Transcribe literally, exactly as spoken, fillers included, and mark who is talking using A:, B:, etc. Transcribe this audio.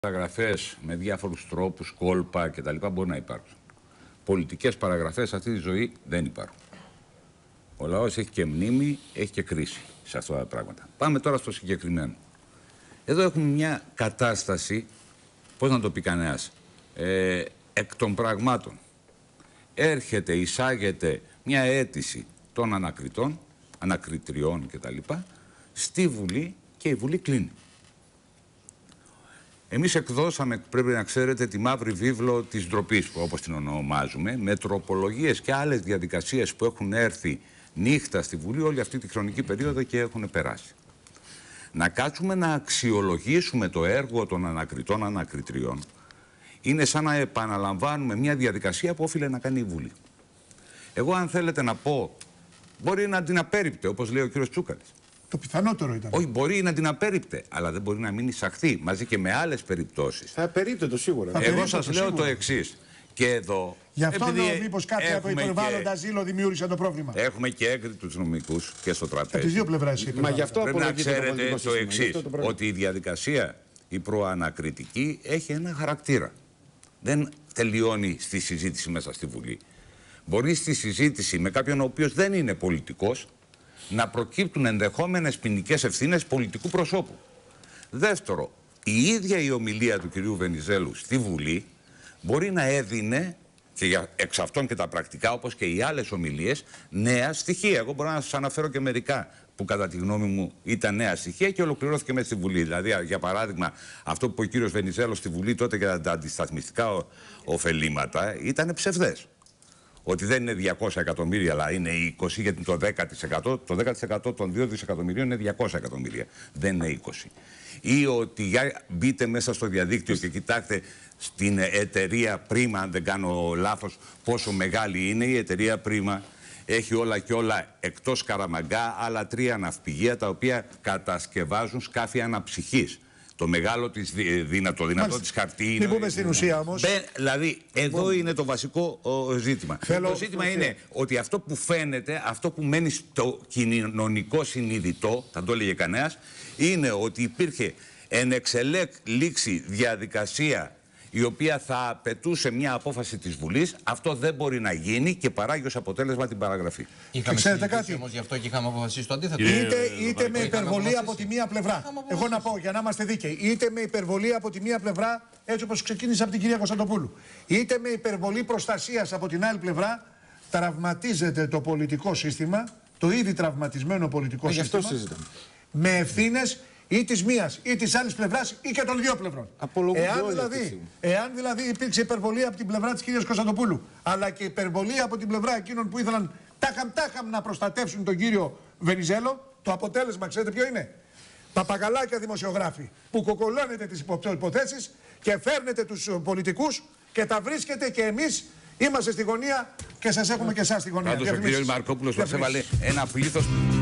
A: Παραγραφές με διάφορους τρόπους, κόλπα κτλ. Μπορεί να υπάρξουν. Πολιτικές παραγραφές σε αυτή τη ζωή δεν υπάρχουν. Ο λαός έχει και μνήμη, έχει και κρίση σε αυτά τα πράγματα. Πάμε τώρα στο συγκεκριμένο. Εδώ έχουμε μια κατάσταση, πώς να το πει κανένας, ε, εκ των πραγμάτων. Έρχεται, εισάγεται μια αίτηση των ανακριτών, ανακριτριών κτλ. Στη Βουλή και η Βουλή κλείνει. Εμείς εκδώσαμε, πρέπει να ξέρετε, τη μαύρη βίβλο της ντροπής, όπως την ονομάζουμε, με τροπολογίες και άλλες διαδικασίες που έχουν έρθει νύχτα στη Βουλή όλη αυτή τη χρονική περίοδο και έχουν περάσει. Να κάτσουμε να αξιολογήσουμε το έργο των ανακριτών ανακριτριών είναι σαν να επαναλαμβάνουμε μια διαδικασία που όφιλε να κάνει η Βουλή. Εγώ, αν θέλετε να πω, μπορεί να την απέρριπτε, όπως λέει ο κύριος Τσούκαλης.
B: Το πιθανότερο ήταν.
A: Όχι, μπορεί να την απέρριπτε, αλλά δεν μπορεί να μην εισαχθεί μαζί και με άλλες περιπτώσεις.
C: Θα απερίπτεται σίγουρα.
A: Εγώ σας λέω σίγουρα. Το εξής. Και εδώ.
B: Γι' αυτό λέω μήπως κάτι από υπερβάλλοντα ζήλο δημιούργησε το πρόβλημα.
A: Έχουμε και έγκριτους νομικούς και στο τραπέζι.
B: Από τις δύο πλευρές.
A: Μα γι' αυτό πρέπει να ξέρετε το, το εξής. Ότι η διαδικασία, η προανακριτική, έχει ένα χαρακτήρα. Δεν τελειώνει στη συζήτηση μέσα στη Βουλή. Μπορεί στη συζήτηση με κάποιον ο οποίος δεν είναι πολιτικός να προκύπτουν ενδεχόμενες ποινικές ευθύνες πολιτικού προσώπου. Δεύτερο, η ίδια η ομιλία του κυρίου Βενιζέλου στη Βουλή μπορεί να έδινε, και για, εξ αυτών και τα πρακτικά, όπως και οι άλλες ομιλίες, νέα στοιχεία. Εγώ μπορώ να σας αναφέρω και μερικά που κατά τη γνώμη μου ήταν νέα στοιχεία και ολοκληρώθηκε μέσα στη Βουλή. Δηλαδή, για παράδειγμα, αυτό που είπε ο κύριος Βενιζέλος στη Βουλή τότε για τα αντισταθμιστικά ωφελήματα ήταν ψευδές. Ότι δεν είναι διακόσια εκατομμύρια, αλλά είναι είκοσι, γιατί το δέκα τοις εκατό, το δέκα τοις εκατό των δύο δισεκατομμυρίων είναι διακόσια εκατομμύρια. Δεν είναι είκοσι. Ή ότι για μπείτε μέσα στο διαδίκτυο και κοιτάξτε στην εταιρεία Prima, αν δεν κάνω λάθος, πόσο μεγάλη είναι. Η εταιρεία Prima έχει όλα και όλα εκτός Καραμαγκά, άλλα τρία ναυπηγεία τα οποία κατασκευάζουν σκάφη αναψυχής. Το μεγάλο της δυνατό, δυνατό της χαρτί είναι.
B: Μην πούμε στην ουσία όμως.
A: Μπε, δηλαδή, εδώ Μπο... είναι το βασικό ο, ζήτημα.
B: Θέλω...
A: Το ζήτημα είναι Θέλω... ότι αυτό που φαίνεται, αυτό που μένει στο κοινωνικό συνειδητό, θα το έλεγε κανένας, είναι ότι υπήρχε εν εξελίξη διαδικασία η οποία θα απαιτούσε μια απόφαση της Βουλής. Αυτό δεν μπορεί να γίνει και παράγει ως αποτέλεσμα την παραγραφή.
D: Είχαμε συζητήσει όμως γι' αυτό και είχαμε αποφασίσει το αντίθετο.
B: Είτε, είτε με υπερβολή από τη μία πλευρά. Εγώ να πω, για να είμαστε δίκαιοι, είτε με υπερβολή από τη μία πλευρά, έτσι όπως ξεκίνησε από την κυρία Κωνσταντοπούλου, είτε με υπερβολή προστασίας από την άλλη πλευρά, τραυματίζεται το πολιτικό σύστημα, το ήδη τραυματισμένο πολιτικό ε, σύστημα, με ευθύνες ή της μίας ή της άλλης πλευράς ή και των δύο πλευρών. Εάν δηλαδή, εάν δηλαδή υπήρξε υπερβολή από την πλευρά της κυρίας Κωνσταντοπούλου, αλλά και υπερβολή από την πλευρά εκείνων που ήθελαν τάχαμ τάχαμ να προστατεύσουν τον κύριο Βενιζέλο, το αποτέλεσμα ξέρετε ποιο είναι? Παπαγαλάκια δημοσιογράφοι που κοκολώνετε τις υποθέσεις και φέρνετε τους πολιτικούς και τα βρίσκετε και εμείς είμαστε στη γωνία και σας έχουμε και εσάς στη γωνία.
A: Πάντως ο κύριος Μαρκόπουλος μας έβαλε ένα πλήθος.